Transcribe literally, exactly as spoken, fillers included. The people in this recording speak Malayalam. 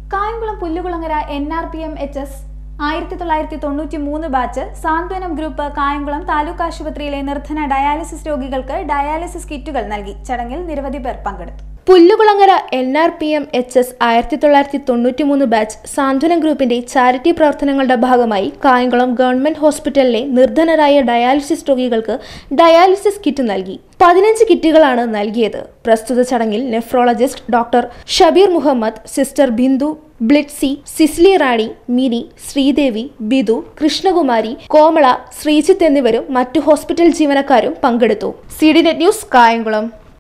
Kayamkulam Pullukulangara N R P M H S ആയിരത്തി തൊള്ളായിരത്തി തൊണ്ണൂറ്റി മൂന്ന് ബാച്ച് സാന്ത്വനം ഗ്രൂപ്പ് കായംകുളം താലൂക്ക് ആശുപത്രിയിലെ നിർധന ഡയാലിസിസ് രോഗികൾക്ക് ഡയാലിസിസ് കിറ്റുകൾ നൽകി. ചടങ്ങിൽ നിരവധി പേർ പങ്കെടുത്തു. Pullukulangara N R P M H S ആയിരത്തി തൊള്ളായിരത്തി തൊണ്ണൂറ്റി മൂന്ന് ബാച്ച് സാന്ത്വനം ഗ്രൂപ്പിന്റെ ചാരിറ്റി പ്രവർത്തനങ്ങളുടെ ഭാഗമായി കായംകുളം ഗവൺമെന്റ് ഹോസ്പിറ്റലിലെ നിർധനരായ ഡയാലിസിസ് രോഗികൾക്ക് ഡയാലിസിസ് കിറ്റ് നൽകി. പതിനഞ്ച് കിറ്റുകളാണ് നൽകിയത്. പ്രസ്തുത ചടങ്ങിൽ nephrologist doctor Shabeer Muhammad, sister Bindu, Blitsy, Sisly Rani, Mini, Sreedevi, Bidu, Krishnakumari, Komala, Sreejith എന്നിവരും മറ്റു ഹോസ്പിറ്റൽ ജീവനക്കാരും പങ്കെടുത്തു. C D net news, Kayamkulam.